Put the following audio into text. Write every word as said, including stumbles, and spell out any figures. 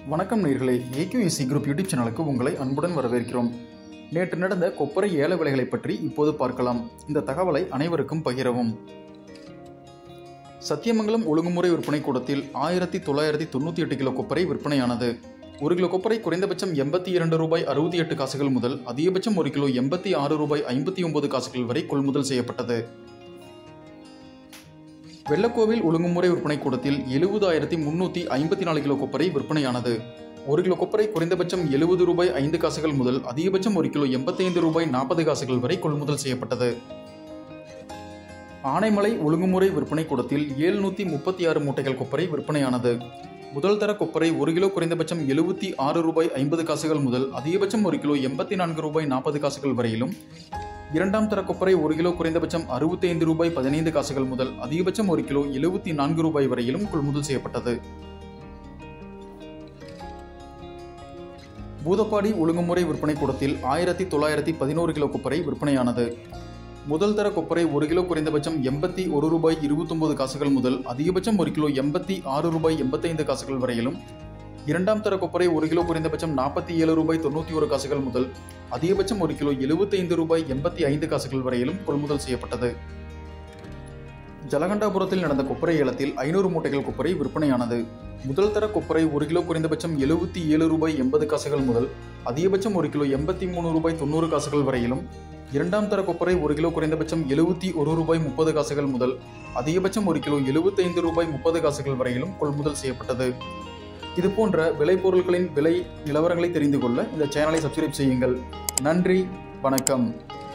வணக்கம் நேயர்களே, AQSC group YouTube சேனலுக்கு உங்களை அன்புடன் வரவேற்கிறோம். நேற்று நடந்த கொப்பரை ஏல விலைகளை பற்றி இப்போது பார்க்கலாம். இந்த தகவலை அனைவருக்கும் பகிரவும். சத்தியமங்கலம் ஒழுங்குமுறை விற்பனை கூடத்தில் ஆயிரத்தி தொள்ளாயிரத்தி தொண்ணூற்றி எட்டு கிலோ கொப்பரை விற்பனையானது. ஒரு கிலோ கொப்பரை குறைந்தபட்சம் எண்பத்தி இரண்டு ரூபாய் அறுபத்தி எட்டு காசுகள் முதல் அதிகபட்சம் ஒரு கிலோ எண்பத்தி ஆறு ரூபாய் ஐம்பத்தி ஒன்பது காசுகள் வரை கொள்முதல் செய்யப்பட்டது. வெள்ளக்கோவில் ஒழுங்குமுறை விற்பனை கூடத்தில் எழுபதாயிரத்தி முன்னூற்றி ஐம்பத்தி நாலு கிலோ கொப்பரை விற்பனையானது. ஒரு கிலோ கொப்பரை குறைந்தபட்சம் எழுபது ரூபாய் ஐந்து காசுகள் முதல் அதிகபட்சம் ஒரு கிலோ எண்பத்தி ஐந்து ரூபாய் நாற்பது காசுகள் வரை கொள்முதல் செய்யப்பட்டது. ஆனைமலை ஒழுங்குமுறை விற்பனை கூடத்தில் எழுநூற்றி முப்பத்தி ஆறு மூட்டைகள் கொப்பரை விற்பனையானது. முதல் தர கொப்பரை ஒரு கிலோ குறைந்தபட்சம் எழுபத்தி ஆறு ரூபாய் ஐம்பது காசுகள் முதல் அதிகபட்சம் ஒரு கிலோ எண்பத்தி நான்கு ரூபாய் நாற்பது காசுகள் வரையிலும், இரண்டாம் தர கொப்பரை ஒரு கிலோ குறைந்தபட்சம் அறுபத்தி ஐந்து ரூபாய் பதினைந்து காசுகள் முதல் அதிகபட்சம் ஒரு கிலோ எழுபத்தி நான்கு ரூபாய் வரையிலும் கொள்முதல் செய்யப்பட்டது. பூதப்பாடி ஒழுங்குமுறை விற்பனை கூடத்தில் ஆயிரத்தி தொள்ளாயிரத்தி பதினோரு கிலோ கொப்பரை விற்பனையானது. முதல் தர கொப்பரை ஒரு கிலோ குறைந்தபட்சம் எண்பத்தி ஒரு ரூபாய் இருபத்தி ஒன்பது காசுகள் முதல் அதிகபட்சம் ஒரு கிலோ எண்பத்தி ஆறு ரூபாய் எண்பத்தி ஐந்து காசுகள் வரையிலும், இரண்டாம் தர கொப்பரை ஒரு கிலோ குறைந்தபட்சம் நாற்பத்தி ஏழு ரூபாய் தொண்ணூற்றி ஒரு காசுகள் முதல் அதிகபட்சம் ஒரு கிலோ எழுபத்தி ஐந்து ரூபாய் எண்பத்தி ஐந்து காசுகள் வரையிலும் கொள்முதல் செய்யப்பட்டது. ஜலகண்டாபுரத்தில் நடந்த கொப்பரை ஏலத்தில் ஐநூறு மூட்டைகள் கொப்பரை விற்பனையானது. முதல் தர கொப்பரை ஒரு கிலோ குறைந்தபட்சம் எழுபத்தி ஏழு ரூபாய் எண்பது காசுகள் முதல் அதிகபட்சம் ஒரு கிலோ எண்பத்தி மூணு ரூபாய் தொண்ணூறு காசுகள் வரையிலும், இரண்டாம் தர கொப்பரை ஒரு கிலோ குறைந்தபட்சம் எழுபத்தி ஒரு ரூபாய் முப்பது காசுகள் முதல் அதிகபட்சம் ஒரு கிலோ எழுபத்தி ஐந்து ரூபாய் முப்பது காசுகள் வரையிலும் கொள்முதல் செய்யப்பட்டது. இது போன்ற விளைபொருட்களின் விலை நிலவரங்களை தெரிந்து கொள்ள இந்த சேனலை சப்ஸ்கிரைப் செய்யுங்கள். நன்றி, வணக்கம்.